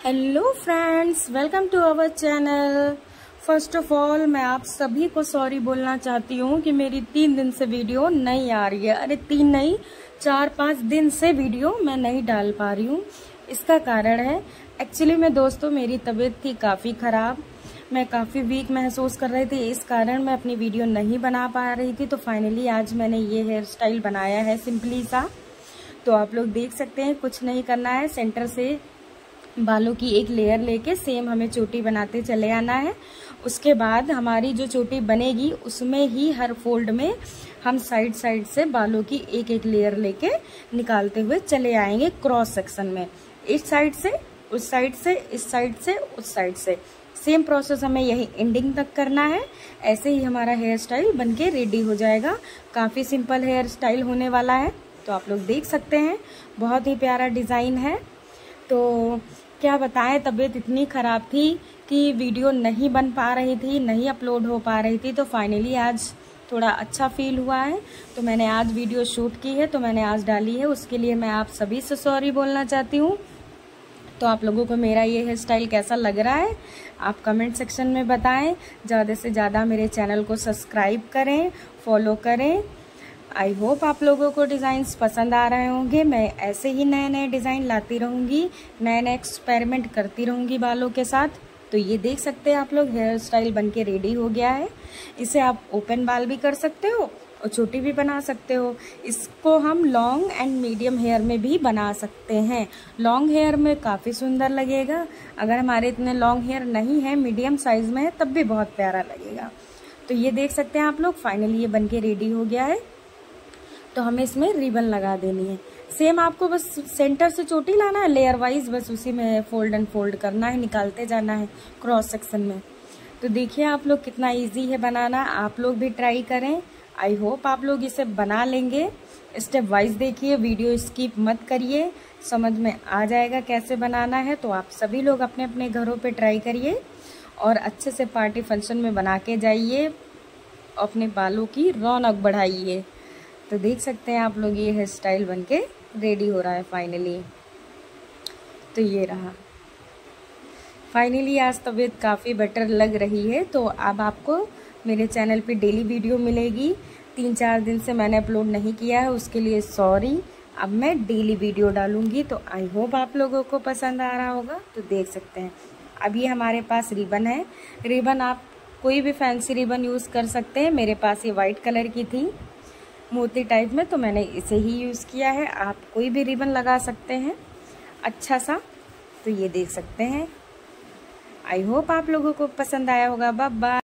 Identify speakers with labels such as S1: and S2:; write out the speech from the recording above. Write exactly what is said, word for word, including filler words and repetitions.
S1: Hello friends, welcome to our channel. First of all मैं आप सभी को सॉरी बोलना चाहती हूँ कि मेरी तीन दिन से वीडियो नहीं आ रही है। अरे तीन नहीं, चार पाँच दिन से वीडियो मैं नहीं डाल पा रही हूँ। इसका कारण है एक्चुअली में दोस्तों मेरी तबीयत थी काफ़ी ख़राब, मैं काफ़ी वीक महसूस कर रही थी। इस कारण मैं अपनी वीडियो नहीं बना पा रही थी। तो फाइनली आज मैंने ये हेयर स्टाइल बनाया है सिंपली सा। तो आप लोग देख सकते हैं, कुछ नहीं करना है, सेंटर से बालों की एक लेयर लेके सेम हमें चोटी बनाते चले आना है। उसके बाद हमारी जो चोटी बनेगी उसमें ही हर फोल्ड में हम साइड साइड से बालों की एक एक लेयर लेके निकालते हुए चले आएंगे क्रॉस सेक्शन में। इस साइड से उस साइड से, इस साइड से उस साइड से, सेम प्रोसेस हमें यही एंडिंग तक करना है। ऐसे ही हमारा हेयर स्टाइल बनके रेडी हो जाएगा। काफ़ी सिंपल हेयर स्टाइल होने वाला है। तो आप लोग देख सकते हैं, बहुत ही प्यारा डिज़ाइन है। तो क्या बताएं, तबीयत इतनी ख़राब थी कि वीडियो नहीं बन पा रही थी, नहीं अपलोड हो पा रही थी। तो फाइनली आज थोड़ा अच्छा फील हुआ है, तो मैंने आज वीडियो शूट की है, तो मैंने आज डाली है। उसके लिए मैं आप सभी से सॉरी बोलना चाहती हूँ। तो आप लोगों को मेरा ये हेयर स्टाइल कैसा लग रहा है आप कमेंट सेक्शन में बताएं। ज़्यादा से ज़्यादा मेरे चैनल को सब्सक्राइब करें, फॉलो करें। आई होप आप लोगों को डिज़ाइंस पसंद आ रहे होंगे। मैं ऐसे ही नए नए डिज़ाइन लाती रहूँगी, नए नए एक्सपेरिमेंट करती रहूँगी बालों के साथ। तो ये देख सकते हैं आप लोग, हेयर स्टाइल बनके रेडी हो गया है। इसे आप ओपन बाल भी कर सकते हो और छोटी भी बना सकते हो। इसको हम लॉन्ग एंड मीडियम हेयर में भी बना सकते हैं। लॉन्ग हेयर में काफ़ी सुंदर लगेगा, अगर हमारे इतने लॉन्ग हेयर नहीं है, मीडियम साइज़ में है, तब भी बहुत प्यारा लगेगा। तो ये देख सकते हैं आप लोग, फाइनली ये बनके रेडी हो गया है। तो हमें इसमें रिबन लगा देनी है। सेम आपको बस सेंटर से चोटी लाना है लेयर वाइज, बस उसी में फोल्ड एंड फोल्ड करना है, निकालते जाना है क्रॉस सेक्शन में। तो देखिए आप लोग कितना इजी है बनाना। आप लोग भी ट्राई करें। आई होप आप लोग इसे बना लेंगे। स्टेप वाइज देखिए, वीडियो स्किप मत करिए, समझ में आ जाएगा कैसे बनाना है। तो आप सभी लोग अपने अपने घरों पे ट्राई करिए और अच्छे से पार्टी फंक्शन में बना के जाइए, अपने बालों की रौनक बढ़ाइए। तो देख सकते हैं आप लोग, ये हेयर स्टाइल बनके रेडी हो रहा है फाइनली। तो ये रहा फाइनली। आज तबीयत काफ़ी बेटर लग रही है। तो अब आपको मेरे चैनल पे डेली वीडियो मिलेगी। तीन चार दिन से मैंने अपलोड नहीं किया है, उसके लिए सॉरी। अब मैं डेली वीडियो डालूंगी। तो आई होप आप लोगों को पसंद आ रहा होगा। तो देख सकते हैं, अब ये हमारे पास रिबन है। रिबन आप कोई भी फैंसी रिबन यूज़ कर सकते हैं। मेरे पास ये वाइट कलर की थी मोती टाइप में, तो मैंने इसे ही यूज़ किया है। आप कोई भी रिबन लगा सकते हैं अच्छा सा। तो ये देख सकते हैं। आई होप आप लोगों को पसंद आया होगा। Bye bye.